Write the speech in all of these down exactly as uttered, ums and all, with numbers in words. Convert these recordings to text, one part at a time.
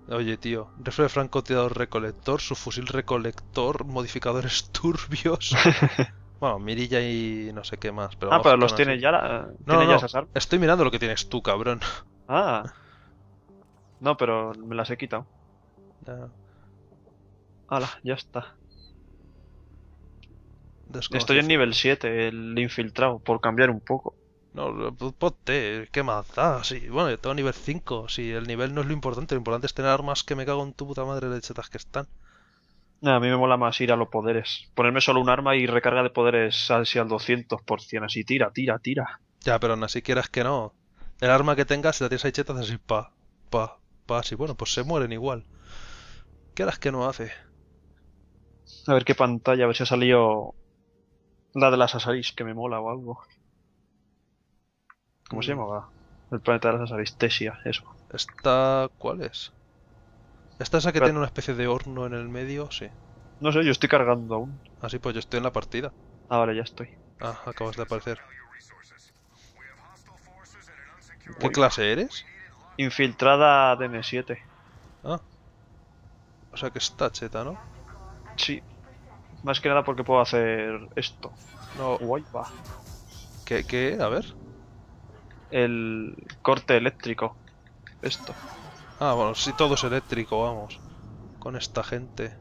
Oye, tío, rifle de francotirador recolector, subfusil recolector, modificadores turbios. Bueno, mirilla y no sé qué más, pero Ah, vamos, pero que los aún así. tienes ya, la- No, no, tienes ya no. esas armas. Estoy mirando lo que tienes tú, cabrón. Ah, no, pero me las he quitado. Ya, Hala, ya está. Estoy desconocido. en nivel siete, el infiltrado, por cambiar un poco. No, ponte, ¿qué más da? Sí, bueno, yo tengo nivel cinco. Si el nivel no es lo importante, lo importante es tener armas que me cago en tu puta madre lechetas que están. Nah, a mí me mola más ir a los poderes. Ponerme solo un arma y recarga de poderes así al doscientos por ciento. Así, tira, tira, tira. Ya, pero aún así quieras que no. El arma que tengas, si la tienes ahí chetas, así pa, pa, pa, así. Bueno, pues se mueren igual. Quieras que no hace. A ver qué pantalla, a ver si ha salido la de las Asaris, que me mola o algo. ¿Cómo se Mm, llamaba? El planeta de las Asaris, Tesia, eso. ¿Esta cuál es? ¿Esta es la que Espera, tiene una especie de horno en el medio? Sí. no sé, yo estoy cargando aún. Así pues yo estoy en la partida. Ah, vale, ya estoy. Ah, acabas de aparecer. ¿Qué Uy. clase eres? Infiltrada de M siete. Ah, o sea que está cheta, ¿no? Sí, más que nada porque puedo hacer esto. No, Guay, va. ¿qué, qué? A ver. El corte eléctrico. Esto. Ah, bueno, sí, todo es eléctrico, vamos. Con esta gente.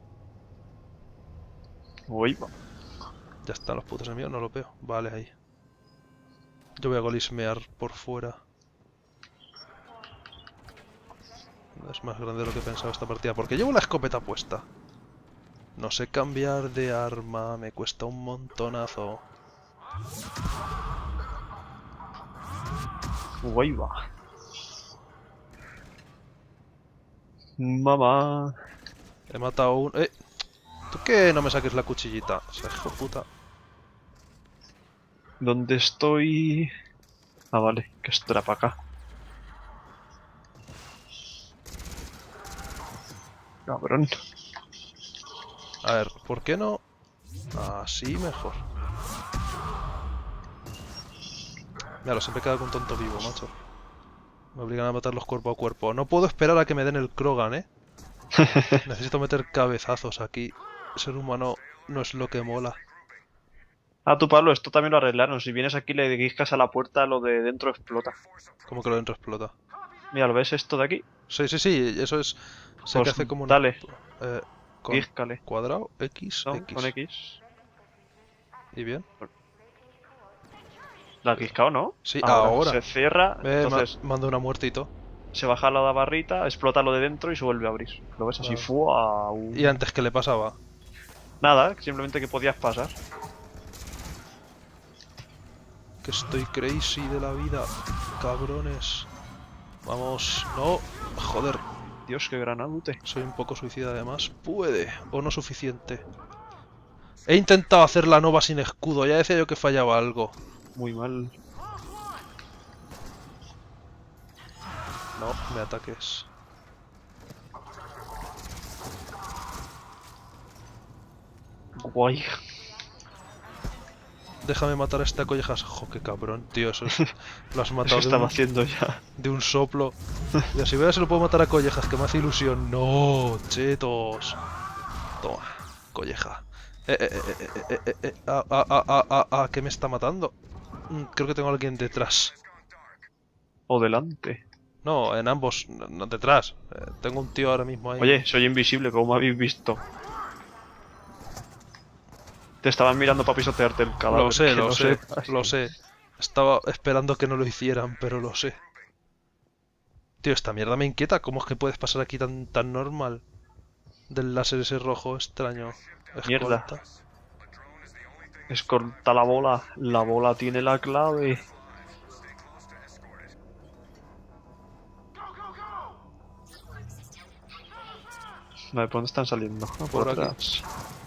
Uy, va. Ya están los putos enemigos, no lo veo. Vale, ahí. Yo voy a golismear por fuera. Es más grande de lo que pensaba esta partida. Porque llevo la escopeta puesta. No sé cambiar de arma, me cuesta un montonazo. Guay, va. Mamá. He matado a un... ¡Eh! ¿Tú qué no me saques la cuchillita? O sea, hijo puta. ¿Dónde estoy? Ah, vale, que esto era para acá. Cabrón. A ver, ¿por qué no? Así mejor. Mira, siempre queda con tonto vivo, macho. Me obligan a matarlos cuerpo a cuerpo. No puedo esperar a que me den el Krogan, ¿eh? Necesito meter cabezazos aquí. Ser humano no es lo que mola. Ah, tú, Pablo, esto también lo arreglaron. Si vienes aquí le guiscas a la puerta, lo de dentro explota. Como que lo dentro explota. Mira, ¿lo ves esto de aquí? Sí, sí, sí, eso es... Sé que Pues hace como una... dale, Eh, con guíscale. cuadrado, X, ¿No? Con X. X. ¿Y bien? ¿La has guiscado, no? Sí, Ahora. ahora. Se cierra, Eh, ma- entonces mando una muerte y todo. se baja la barrita, explota lo de dentro y se vuelve a abrir. ¿Lo ves así? Vale. ¡Fua! ¿Y antes qué le pasaba? Nada, simplemente que podías pasar. Que estoy crazy de la vida. Cabrones. Vamos. No. Joder. Dios, qué granadute. Soy un poco suicida además. Puede. O no suficiente. He intentado hacer la nova sin escudo. Ya decía yo que fallaba algo. Muy mal. No, me ataques. Guay. Déjame matar a esta collejas. Jo, qué cabrón, tío. Eso es... Lo has Eso matado de estaba un, haciendo ya. de un soplo. Y así veo si lo puedo matar a collejas, que me hace ilusión. No, chetos. Toma, colleja. Eh, eh, eh, eh, eh, eh, eh, ah, ah, ah, ah, ah, ah, ¿qué me está matando? Mm, Creo que tengo a alguien detrás. O delante. No, en ambos, no, no detrás. Eh, tengo un tío ahora mismo ahí. Oye, soy invisible, como habéis visto. Te estaban mirando para pisotearte el cadáver. Lo sé, que lo no sé, sepas. lo sé. Estaba esperando que no lo hicieran, pero lo sé. Tío, esta mierda me inquieta. ¿Cómo es que puedes pasar aquí tan, tan normal? Del láser ese rojo extraño. Mierda. Escolta. Escolta la bola. La bola tiene la clave. Vale, ¿por dónde están saliendo? Ah, por, Por aquí. atrás.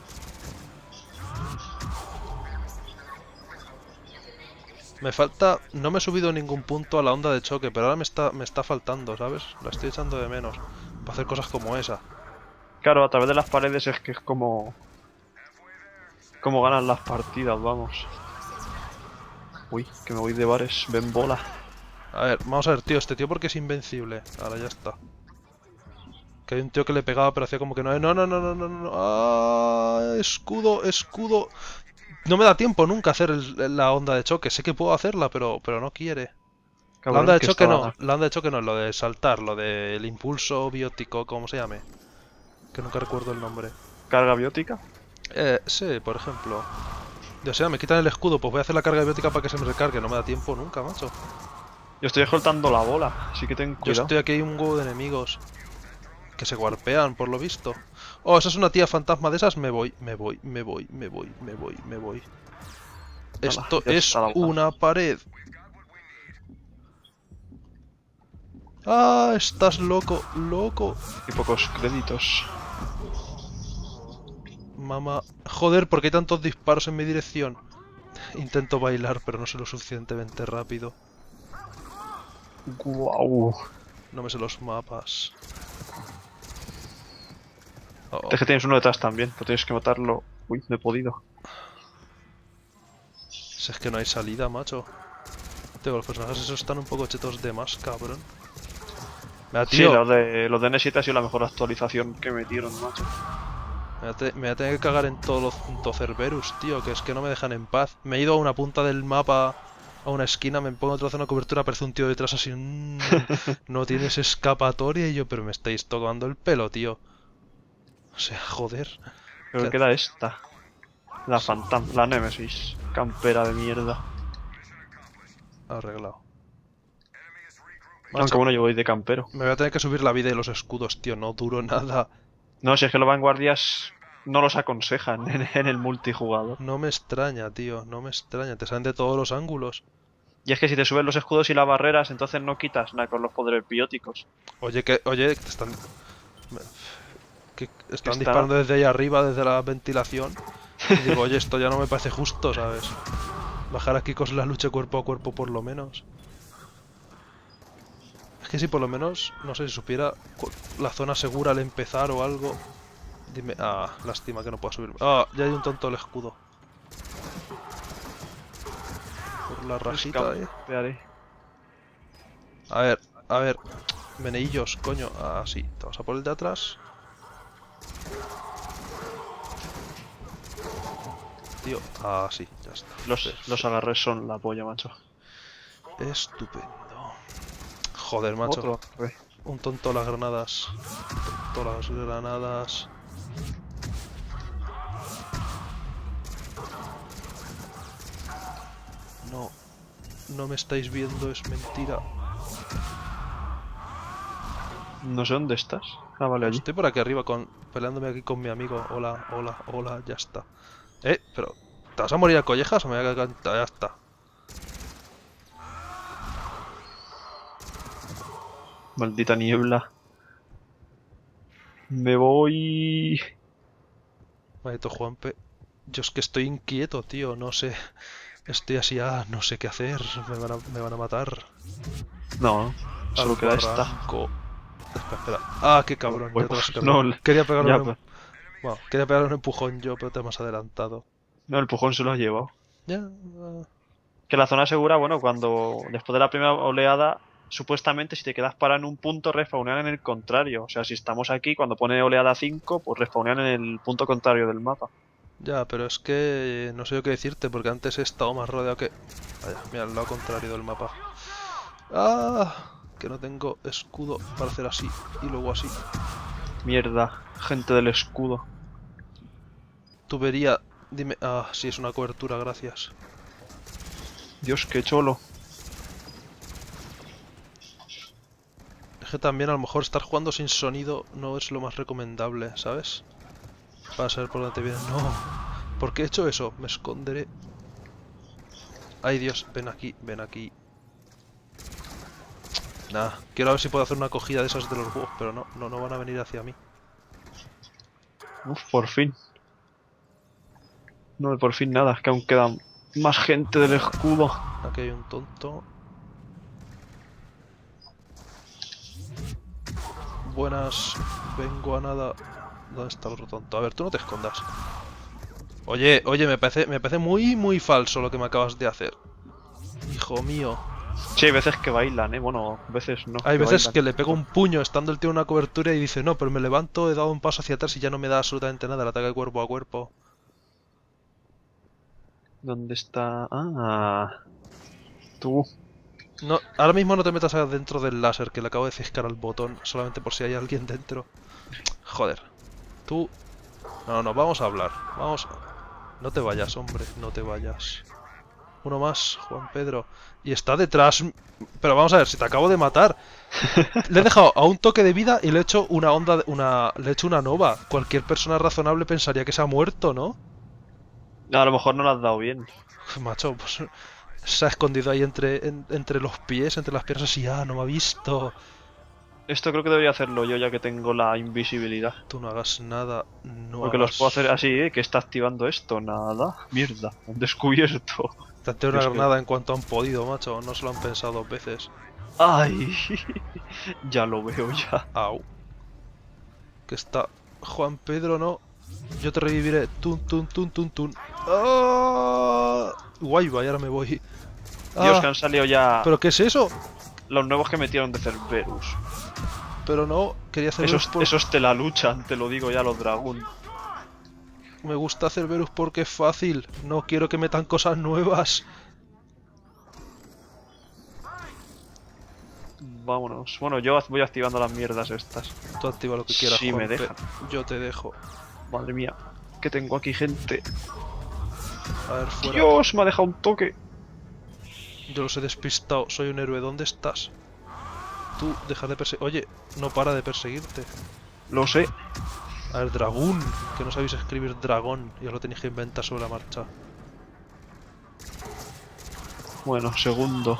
Me falta... No me he subido ningún punto a la onda de choque, pero ahora me está, me está faltando, ¿sabes? La estoy echando de menos. Para hacer cosas como esa. Claro, a través de las paredes es que es como... Como ganan las partidas, vamos. Uy, que me voy de bares. Ven bola. A ver, vamos a ver, tío. Este tío porque es invencible. Ahora ya está. Que hay un tío que le pegaba pero hacía como que no. No, no, no, no, no, no. ¡Ah! Escudo, escudo. No me da tiempo nunca hacer el- la onda de choque. Sé que puedo hacerla, pero, pero no quiere. La Cabrón, onda de que choque no. estaba- La onda de choque no, lo de saltar, lo del impulso biótico, como se llame. Que nunca recuerdo el nombre. Carga biótica. Eh, sí, por ejemplo. O sea, me quitan el escudo, pues voy a hacer la carga biótica para que se me recargue. No me da tiempo nunca, macho. Yo estoy escoltando la bola, así que ten Yo cuidado. estoy aquí, hay un huevo de enemigos. Que se guarpean, por lo visto. Oh, esa es una tía fantasma de esas. Me voy, me voy, me voy, me voy, me voy, me voy. Esto ya es está la bola. una pared. Ah, estás loco, loco. Y pocos créditos. Mamá. Joder, ¿por qué hay tantos disparos en mi dirección? Intento bailar, pero no sé lo suficientemente rápido. Guau. No me sé los mapas. Oh, Es que tienes uno detrás también, pero tienes que matarlo. Uy, no he podido. si es que no hay salida, macho. Tío, los personajes esos están un poco chetos de más, cabrón. Mira, Sí, tío, los de, los de N siete ha sido la mejor actualización que metieron, macho. me voy a te- me voy a tener que cagar en todos los puntos Cerberus, tío, que es que no me dejan en paz. Me he ido a una punta del mapa, a una esquina, me pongo otra zona de cobertura, aparece un tío detrás así, "Mm, no tienes escapatoria", y yo, pero me estáis tocando el pelo, tío. O sea, joder. Creo que ¿Qué? queda esta. La Phantom, la Nemesis. Campera de mierda. Arreglado. Aunque Macho, bueno, yo voy de campero. me voy a tener que subir la vida y los escudos, tío, no duro nada. No, si es que los vanguardias no los aconsejan en, en el multijugador. No me extraña, tío, no me extraña, te salen de todos los ángulos. Y es que si te suben los escudos y las barreras, entonces no quitas nada con los poderes bióticos. Oye, que, oye, que te están... que están está? disparando desde ahí arriba, desde la ventilación. Y digo, oye, esto ya no me parece justo, ¿sabes? Bajar aquí con la lucha cuerpo a cuerpo por lo menos. Es que si por lo menos, no sé, si supiera cu- la zona segura al empezar o algo. Dime... Ah, lástima que no pueda subir. Ah, ya hay un tonto el escudo. Por la rajita, eh. Campearé. A ver, a ver. Meneillos, coño. Ah, sí. Te vas a por el de atrás. Tío. Ah, sí, ya está. Los, los agarres son la polla, macho. Estupendo. Joder, macho. Otro. Ve. Un tonto las granadas. Un tonto las granadas. No. No me estáis viendo, es mentira. No sé dónde estás. Ah, vale, allí. Estoy por aquí arriba con peleándome aquí con mi amigo. Hola, hola, hola, ya está. Eh, pero ¿te vas a morir a collejas o me voy a cagar? Ya está. Maldita niebla. Me voy. Maldito Juanpe. Yo es que estoy inquieto, tío, no sé. Estoy así, ah, no sé qué hacer. Me van a, me van a matar. No, solo Al queda esta. barranco. Espera, espera. Ah, qué cabrón. Ya te vas a No, cabrón. Quería pegarle ya, un... pues. Bueno, quería pegarle un empujón yo, pero te has adelantado. No, el pujón se lo ha llevado. Ya. ah, Que la zona segura, bueno, cuando después de la primera oleada, supuestamente si te quedas parado en un punto, respawnean en el contrario. O sea, si estamos aquí, cuando pone oleada cinco, pues respawnean en el punto contrario del mapa. Ya, pero es que no sé yo qué decirte, porque antes he estado más rodeado que... Vaya, mira, al lado contrario del mapa. ¡Ah! Que no tengo escudo para hacer así y luego así. Mierda, gente del escudo. Tubería, dime... Ah, sí, es una cobertura, gracias. Dios, qué cholo. Es que también a lo mejor estar jugando sin sonido no es lo más recomendable, ¿sabes? Para saber por dónde te viene. No, ¿por qué he hecho eso? Me esconderé. Ay, Dios, ven aquí, ven aquí. Nah, quiero ver si puedo hacer una acogida de esas de los huevos, pero no, no, no van a venir hacia mí. Uf, por fin. No, por fin nada, es que aún quedan más gente del escudo. Aquí hay un tonto. Buenas, vengo a nada. ¿Dónde está el otro tonto? A ver, tú no te escondas. Oye, oye, me parece, me parece muy, muy falso lo que me acabas de hacer. Hijo mío. Sí, hay veces que bailan, ¿eh? Bueno, veces no. Hay que veces bailan. que le pego un puño estando el tío en una cobertura y dice, no, pero me levanto, he dado un paso hacia atrás y ya no me da absolutamente nada el ataque cuerpo a cuerpo. ¿Dónde está? Ah, tú. No, ahora mismo no te metas dentro del láser, que le acabo de ciscar al botón, solamente por si hay alguien dentro. Joder. Tú... No, no, vamos a hablar. Vamos... No te vayas, hombre, no te vayas. Uno más, Juan Pedro. Y está detrás... Pero vamos a ver, si te acabo de matar. Le he dejado a un toque de vida y le he hecho una onda... de- una Le he hecho una nova. Cualquier persona razonable pensaría que se ha muerto, ¿no? A lo mejor no lo has dado bien. Macho, pues... Se ha escondido ahí entre, en- entre los pies, entre las piernas y ah, no me ha visto. Esto creo que debería hacerlo yo ya que tengo la invisibilidad. Tú no hagas nada, no Porque los hagas... puedo hacer así, ¿eh? Que está activando esto. Nada. Mierda. Han descubierto. Planteo una Es que- granada en cuanto han podido, macho. No se lo han pensado dos veces. Ay. Ya lo veo ya. Au. Que está... Juan Pedro, no. Yo te reviviré. Tun, tun, tun, tun, tun. ¡Ah! Guay, vaya, ahora me voy. Dios, Ah, que han salido ya ¿pero qué es eso? los nuevos que metieron de Cerberus. Pero no, quería hacer Esos, por... esos te la luchan, te lo digo ya, los dragón. Me gusta hacer Verus porque es fácil. No quiero que metan cosas nuevas. Vámonos. Bueno, yo voy activando las mierdas estas. Tú activa lo que quieras, Sí, me Juanpe. deja. Yo te dejo. Madre mía, que tengo aquí gente. A ver, fuera. Dios, me ha dejado un toque. Yo los he despistado. Soy un héroe. ¿Dónde estás? Tú, deja de perseguir. Oye, no para de perseguirte. Lo sé. A ver, dragón. Que no sabéis escribir dragón. Ya lo tenéis que inventar sobre la marcha. Bueno, segundo.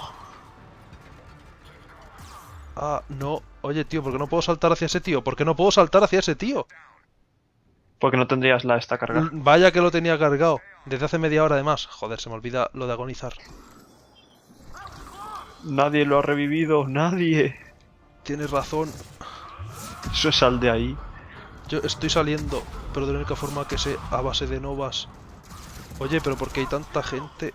Ah, no. Oye, tío, ¿por qué no puedo saltar hacia ese tío? ¿Por qué no puedo saltar hacia ese tío? Porque no tendrías la esta carga. L- Vaya que lo tenía cargado. Desde hace media hora además. Joder, se me olvida lo de agonizar. Nadie lo ha revivido, nadie. Tienes razón. Eso sal de ahí. Yo estoy saliendo, pero de la única forma que sé, a base de novas. Oye, pero ¿por qué hay tanta gente?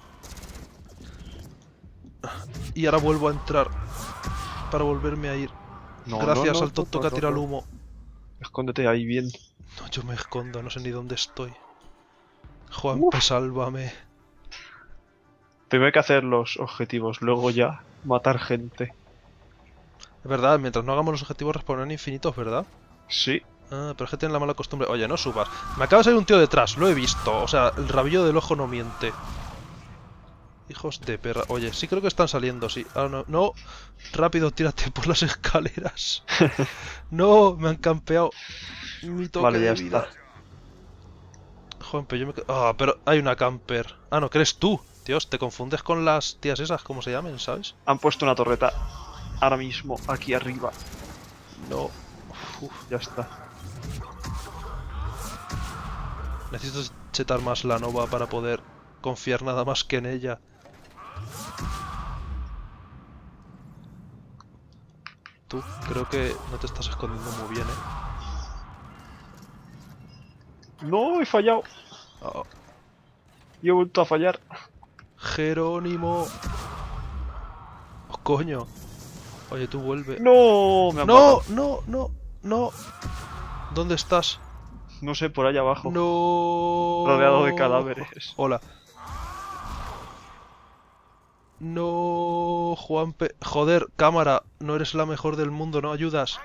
Y ahora vuelvo a entrar. Para volverme a ir. No, Gracias no, no, al tonto no, que ha no, tirado el no. humo. Escóndete ahí bien. No, yo me escondo, no sé ni dónde estoy. Juan, Uf. sálvame. Primero hay que hacer los objetivos, luego ya matar gente. Es verdad, mientras no hagamos los objetivos respawnan infinitos, ¿verdad? Sí. Ah, pero es que tienen la mala costumbre. Oye, no subas. Me acaba de salir un tío detrás, lo he visto. O sea, el rabillo del ojo no miente. Hijos de perra. Oye, sí creo que están saliendo, sí. Ah, no, no. Rápido, tírate por las escaleras. No, me han campeado. Mi toque Vale, ya de vida. está. Joder, pero yo me... quedo- Ah, pero hay una camper. Ah, no, que eres tú. Dios, te confundes con las tías esas, ¿cómo se llamen, sabes? Han puesto una torreta ahora mismo aquí arriba. No. Uf, Ya está. necesito chetar más la nova para poder confiar nada más que en ella. Tú, creo que no te estás escondiendo muy bien, ¿eh? No, he fallado. Ah, Y he vuelto a fallar. Jerónimo. Oh, coño. Oye, tú vuelve. No, me han No, matado. no, no, no. ¿Dónde estás? No sé, por allá abajo. No. Rodeado de cadáveres. Hola. No, Juanpe. Joder, cámara. No eres la mejor del mundo, no ayudas.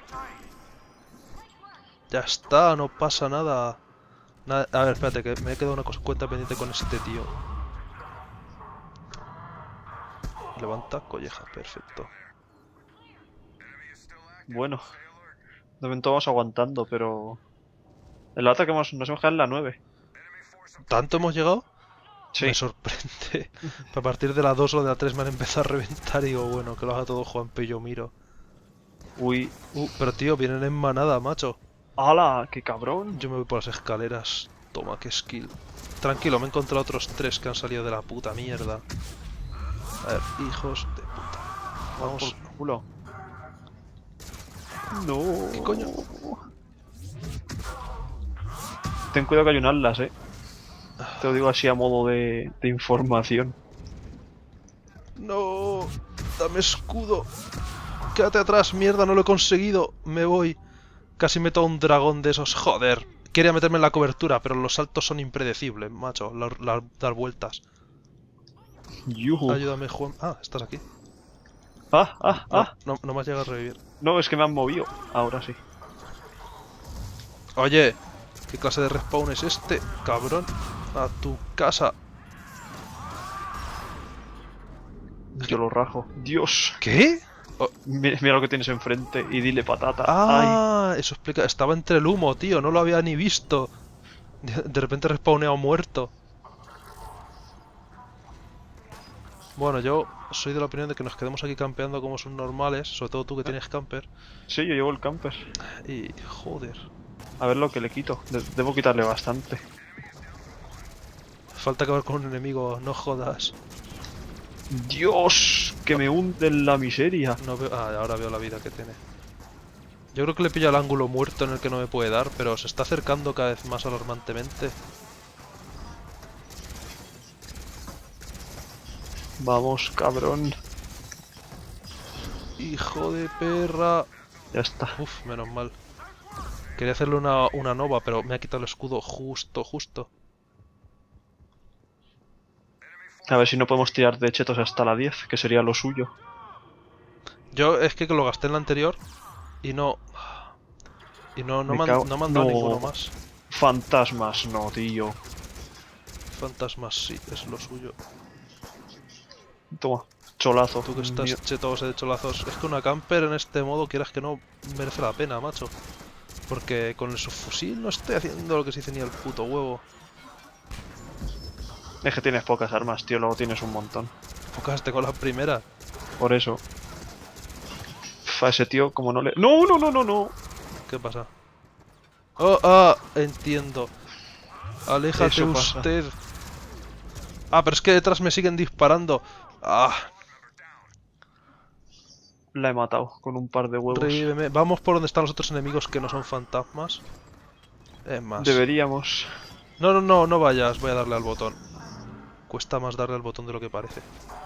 Ya está, no pasa nada. Nada- A ver, espérate, que me he quedado una cosa, cuenta pendiente con este tío. Levanta colleja, perfecto. Bueno. De momento vamos aguantando, pero... El ataque que hemos, nos hemos quedado en la nueve. ¿Tanto hemos llegado? Sí. Me sorprende. A partir de la dos o de la tres me han empezado a reventar y digo, bueno, que lo haga todo Juanpe y yo miro. Uy. Uh, pero tío, vienen en manada, macho. ¡Hala! ¡Qué cabrón! Yo me voy por las escaleras. Toma, qué skill. Tranquilo, me he encontrado otros tres que han salido de la puta mierda. A ver, hijos de puta. Vamos. Por culo. No. ¿Qué coño? Ten cuidado que hay un Atlas, eh. Te lo digo así a modo de, de información. No. Dame escudo. Quédate atrás, mierda, no lo he conseguido. Me voy. Casi meto a un dragón de esos. Joder. Quería meterme en la cobertura, pero los saltos son impredecibles, macho. La, la, dar vueltas. Yuhu. Ayúdame, Juan. Ah, estás aquí. Ah, ah, No, ah. no, no me has llegado a revivir. No, es que me han movido. Ahora sí. Oye, ¿qué clase de respawn es este, cabrón? A tu casa. Yo lo rajo. Dios. ¿Qué? Oh, Mira, mira lo que tienes enfrente y dile patata. Ay. ah, eso explica. Estaba entre el humo, tío. No lo había ni visto. De, de repente respawneado muerto. Bueno, yo soy de la opinión de que nos quedemos aquí campeando como son normales. Sobre todo tú que tienes camper. Sí, yo llevo el camper. Y... joder. A ver lo que le quito. De- debo quitarle bastante. Falta acabar con un enemigo. No jodas. Dios, que me hunde en la miseria. No veo... ah, ahora veo la vida que tiene. Yo creo que le pilla el ángulo muerto en el que no me puede dar, pero se está acercando cada vez más alarmantemente. Vamos, cabrón. Hijo de perra. Ya está. Uf, menos mal. Quería hacerle una, una nova, pero me ha quitado el escudo justo, justo. A ver si no podemos tirar de chetos hasta la diez, que sería lo suyo. Yo es que lo gasté en la anterior y no... Y no, no Me me han, cago- no me han dado no. ninguno más. Fantasmas, no, tío. Fantasmas sí, es lo suyo. Toma, cholazo. Tú que estás Mío. chetos de cholazos. Es que una camper en este modo, quieras que no, merece la pena, macho. Porque con el subfusil no estoy haciendo lo que se dice ni el puto huevo. Es que tienes pocas armas, tío, luego tienes un montón. Enfocaste con la primera. Por eso. Uf, a ese tío, como no le... ¡No, no, no, no, no! ¿Qué pasa? Oh, ah, entiendo. Aléjate Eso pasa. usted. Ah, pero es que detrás me siguen disparando. Ah, La he matado con un par de huevos. revíveme. Vamos por donde están los otros enemigos que no son fantasmas. Es más. Deberíamos. No, no, no, no vayas. Voy a darle al botón. Cuesta más darle al botón de lo que parece.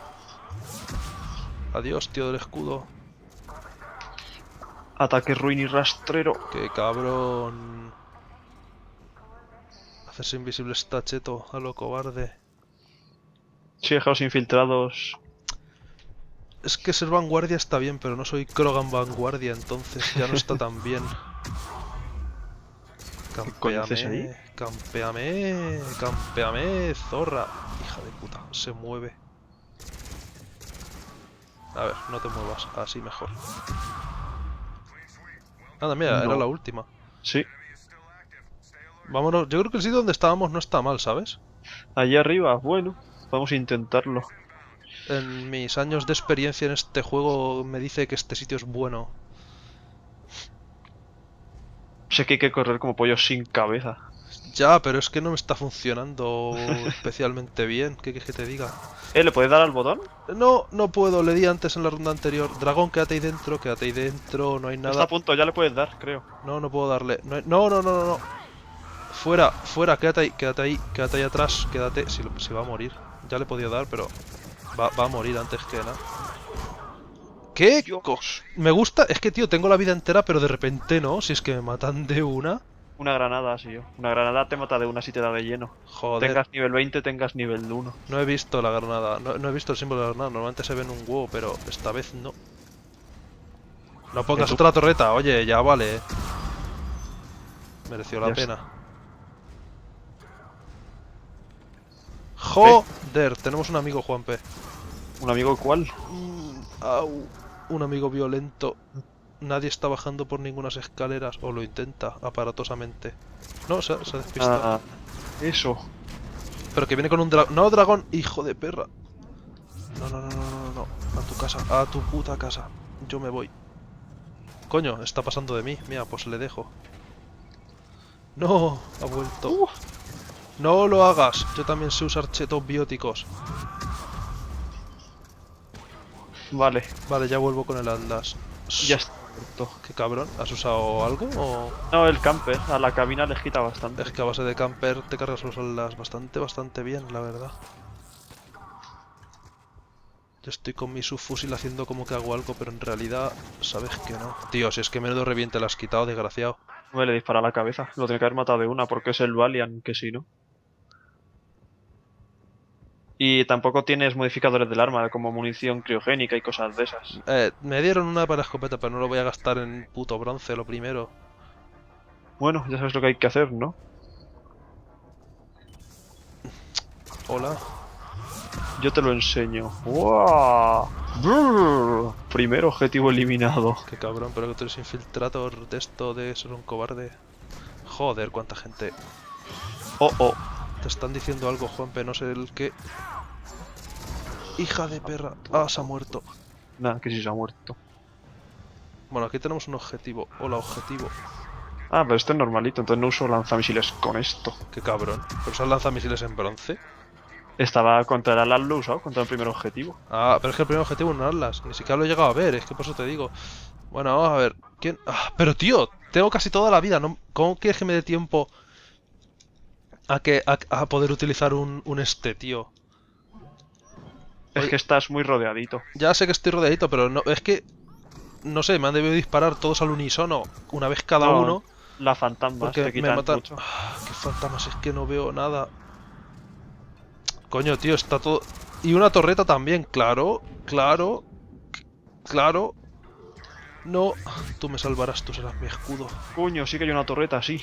Adiós, tío del escudo. Ataque ruin y rastrero. Qué cabrón. Hacerse invisible está cheto, a lo cobarde. Sí, dejaos infiltrados. Es que ser vanguardia está bien, pero no soy Krogan vanguardia, entonces ya no está tan bien. coño haces Campeame, ahí? campeame, campeame, zorra. Hija de puta, se mueve. A ver, no te muevas, así mejor. Anda, mira, No. era la última. Sí. Vámonos, yo creo que el sitio donde estábamos no está mal, ¿sabes? Allí arriba, bueno. Vamos a intentarlo. En mis años de experiencia en este juego me dice que este sitio es bueno. Sé que hay que correr como pollos sin cabeza. Ya, pero es que no me está funcionando especialmente bien. ¿Qué quieres que te diga? ¿Eh? ¿Le puedes dar al botón? No, no puedo. Le di antes en la ronda anterior. Dragón, quédate ahí dentro, quédate ahí dentro. No hay Está a nada. punto, ya le puedes dar, creo. No, no puedo darle. No, hay- no, no, no, no, no. Fuera, fuera, quédate ahí, quédate ahí, quédate ahí atrás. Quédate. Si, lo- si va a morir. Ya le he podido dar, pero va, va a morir antes que nada. ¿Qué? co- Me gusta. Es que, tío, tengo la vida entera, pero de repente no. Si es que me matan de una. Una granada, así yo. Una granada te mata de una si te da de lleno. Joder. Tengas nivel veinte, tengas nivel uno. No he visto la granada, no, no he visto el símbolo de la granada, normalmente se ve en un huevo, pero esta vez no. No pongas tú? otra torreta, oye, ya vale. eh. Mereció la Ya pena. Joder, tenemos un amigo, Juanpe. ¿Un amigo cuál? Mm, au, un amigo violento. Nadie está bajando por ninguna escaleras, o lo intenta, aparatosamente. No, se, se despista. Ah, eso. Pero que viene con un dragón. ¡No, dragón! ¡Hijo de perra! No, no, no, no, no, no. A tu casa, a tu puta casa. Yo me voy. Coño, está pasando de mí. Mira, pues le dejo. No, ha vuelto. Uh. No lo hagas. Yo también sé usar chetos bióticos. Vale, Vale, ya vuelvo con el Atlas. ya está muerto. Qué cabrón. ¿Has usado algo o...? No, el camper, a la cabina les quita bastante. Es que a base de camper te cargas los Atlas bastante, bastante bien, la verdad. Yo estoy con mi subfusil haciendo como que hago algo, pero en realidad sabes que no. Tío, si es que menudo reviente lo has quitado, desgraciado. No le dispara a la cabeza. Lo tiene que haber matado de una porque es el Valiant, que sí, ¿no? Y tampoco tienes modificadores del arma, como munición criogénica y cosas de esas. Eh, me dieron una para escopeta, pero no lo voy a gastar en puto bronce, lo primero. Bueno, ya sabes lo que hay que hacer, ¿no? Hola. Yo te lo enseño. ¡Wow! Brrr. Primer objetivo eliminado. Qué cabrón, pero que tú eres infiltrator de esto, de ser un cobarde. Joder, cuánta gente. Oh, oh. Te están diciendo algo, Juanpe, no sé el qué. Hija de perra. Ah, se ha muerto. Nada, que sí se ha muerto. Bueno, aquí tenemos un objetivo. Hola, objetivo. Ah, pero este es normalito, entonces no uso lanzamisiles con esto. Qué cabrón. ¿Pero usas lanzamisiles en bronce? Estaba contra el Atlas, lo he usado, contra el primer objetivo. Ah, pero es que el primer objetivo no es Atlas. Ni siquiera lo he llegado a ver, es que por eso te digo. Bueno, vamos a ver. ¿Quién? Ah, pero tío, tengo casi toda la vida. ¿No? ¿Cómo quieres que me dé tiempo a que a, a poder utilizar un, un este, tío? Es Oye, que estás muy rodeadito. ya sé que estoy rodeadito, pero no, es que no sé, me han debido disparar todos al unísono, una vez cada No, uno, Las fantasmas porque te me quitan matan. mucho. Ah, qué fantasmas, es que no veo nada. Coño, tío, está todo. Y una torreta también, claro, claro, claro. No, tú me salvarás, tú serás mi escudo. Coño, sí que hay una torreta, sí.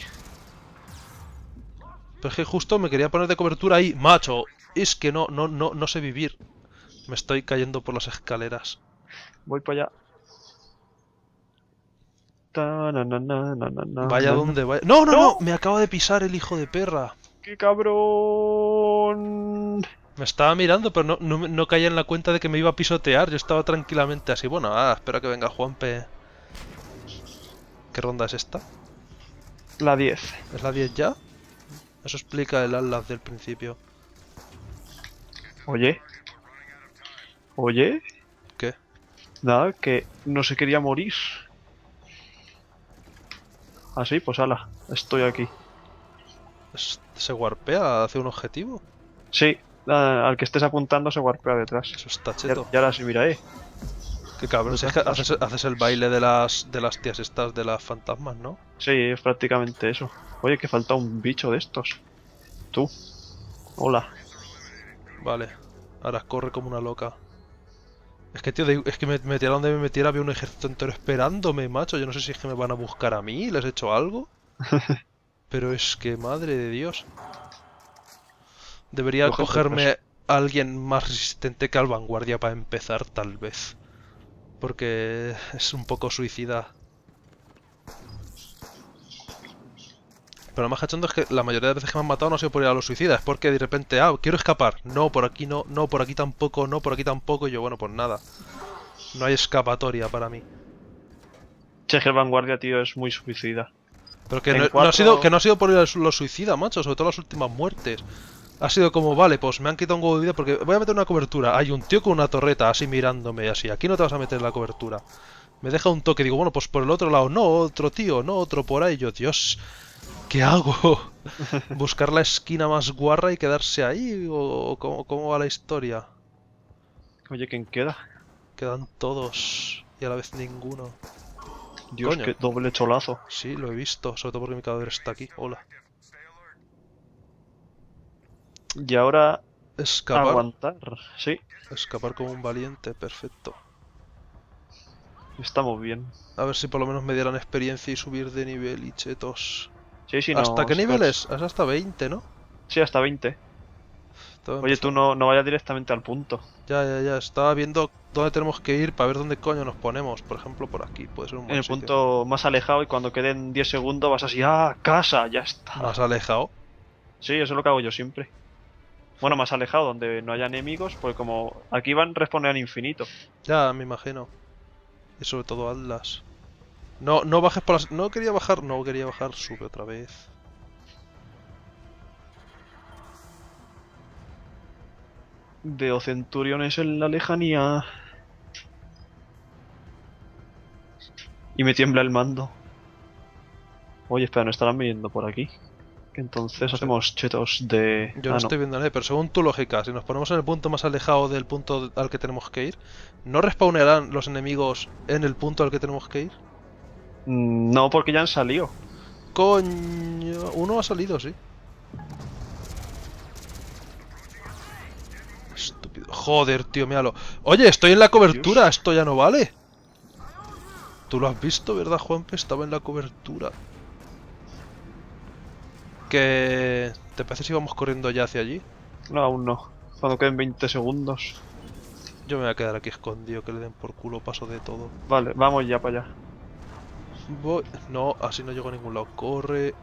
Pero es que justo me quería poner de cobertura ahí, macho. Es que no, no, no, no sé vivir. Me estoy cayendo por las escaleras. Voy para allá. Ta, na, na, na, na, na, na, Vaya na, donde vaya. ¡No, no, ¡No! no! Me acaba de pisar el hijo de perra. ¡Qué cabrón! Me estaba mirando, pero no, no, no caía en la cuenta de que me iba a pisotear. Yo estaba tranquilamente así. Bueno, ah, espero que venga Juanpe. ¿Qué ronda es esta? La diez. ¿Es la diez ya? Eso explica el Atlas del principio. Oye. Oye. ¿Qué? Nada, que no se quería morir. Así, pues ala, estoy aquí. ¿Es- ¿Se warpea hacia un objetivo? Sí, a- al que estés apuntando se warpea detrás. Eso está Y cheto. ahora sí, mira, eh. Qué cabrón. Si es que haces, haces el baile de las, de las tías estas, de las fantasmas, ¿no? Sí, es prácticamente eso. Oye, que falta un bicho de estos. Tú. Hola. Vale. Ahora corre como una loca. Es que, tío, de- es que me metiera donde me metiera había un ejército entero esperándome, macho. Yo no sé si es que me van a buscar a mí, ¿les he hecho algo? Pero es que, madre de Dios. Debería Coge cogerme entonces. a alguien más resistente que al Vanguardia para empezar, tal vez. Porque es un poco suicida. Pero lo más cachondo es que la mayoría de veces que me han matado no ha sido por ir a los suicidas, es porque de repente, ah, quiero escapar. No, por aquí no, no, por aquí tampoco, no, por aquí tampoco. Y yo, bueno, pues nada. No hay escapatoria para mí. Che, que el Vanguardia, tío, es muy suicida. Pero que En no, no cuatro- ha sido, que no ha sido por ir a los suicidas, macho, sobre todo las últimas muertes. Ha sido como, vale, pues me han quitado un huevo de vida porque voy a meter una cobertura. Hay un tío con una torreta así mirándome, así. Aquí no te vas a meter en la cobertura. Me deja un toque, digo, bueno, pues por el otro lado, no, otro tío, no, otro por ahí. Yo, Dios, ¿qué hago? ¿Buscar la esquina más guarra y quedarse ahí? ¿O cómo, cómo va la historia? Oye, ¿quién queda? Quedan todos y a la vez ninguno. Dios, Coño. qué doble cholazo. Sí, lo he visto, sobre todo porque mi cadáver está aquí. Hola. Y ahora Escapar. aguantar. Sí, Escapar como un valiente, perfecto. estamos bien. A ver si por lo menos me dieran experiencia y subir de nivel y chetos. Sí, sí, no. ¿Hasta qué si nivel no- es? Es hasta veinte, ¿no? Sí, hasta veinte. Estaba Oye, tú empezando- no, no vayas directamente al punto. Ya, ya, ya. Estaba viendo dónde tenemos que ir para ver dónde coño nos ponemos. Por ejemplo, por aquí. Puede ser un En buen el sitio. punto más alejado y cuando queden diez segundos vas así, ¡ah, casa! Ya está. Más alejado. Sí, eso es lo que hago yo siempre. Bueno, más alejado, donde no haya enemigos, porque como aquí van a responder al infinito. Ya, me imagino. Y sobre todo Atlas. No, no bajes por las... No quería bajar. No quería bajar. Sube otra vez. Veo centuriones en la lejanía. Y me tiembla el mando. Oye, espera, ¿no estarán viniendo por aquí? Que entonces No sé. hacemos chetos de... Yo ah, no estoy viendo nadie, pero según tu lógica, si nos ponemos en el punto más alejado del punto al que tenemos que ir, ¿no respawnarán los enemigos en el punto al que tenemos que ir? Mm, No, porque ya han salido. Coño, uno ha salido, sí. Estúpido. Joder, tío, míralo. Oye, estoy en la cobertura, Dios. esto ya no vale. Tú lo has visto, ¿verdad, Juanpe? Estaba en la cobertura. Que... ¿Te parece si vamos corriendo ya hacia allí? No, aún no. Cuando queden veinte segundos. Yo me voy a quedar aquí escondido, que le den por culo, paso de todo. Vale, vamos ya para allá. Voy... No, así no llego a ningún lado. Corre...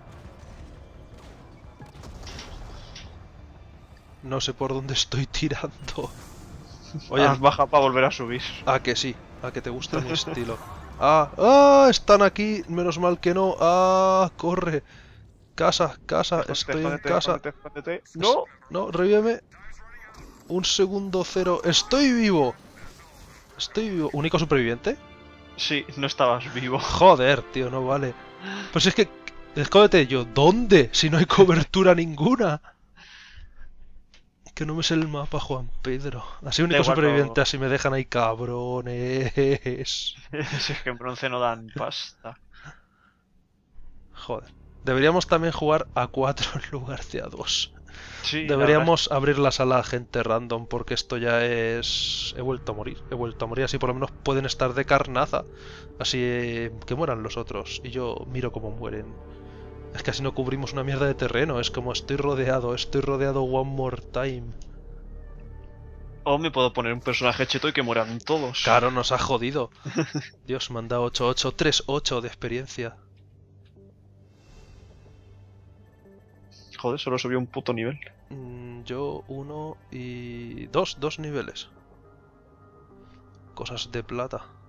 No sé por dónde estoy tirando. Oye, Ah, baja para volver a subir. a que sí, a que te gusta mi estilo. Ah, ah, están aquí, menos mal que no. Ah, corre. Casa, casa, estoy en Escóndete, casa. escóndete, escóndete. ¡No! No, revíveme. Un segundo cero. Estoy vivo. Estoy vivo. ¿Único superviviente? Sí, no estabas vivo. Joder, tío, no vale. Pues es que... Escóndete yo. ¿Dónde? Si no hay cobertura ninguna. Que no me sé el mapa, Juan Pedro. Así único Da igual, superviviente, no. así me dejan ahí cabrones. Si es que en bronce no dan pasta. Joder. Deberíamos también jugar a cuatro en lugar de a dos. Sí, la Deberíamos abrir la sala a gente random porque esto ya es... He vuelto a morir. He vuelto a morir. Así por lo menos pueden estar de carnaza. Así eh, que mueran los otros. Y yo miro cómo mueren. Es que así no cubrimos una mierda de terreno. Es como estoy rodeado. Estoy rodeado one more time. O me puedo poner un personaje cheto y que mueran todos. Claro, nos ha jodido. Dios, me han dado ocho ocho tres ocho de experiencia. Joder, solo subió un puto nivel. Mm, yo uno y... Dos, dos niveles. Cosas de plata.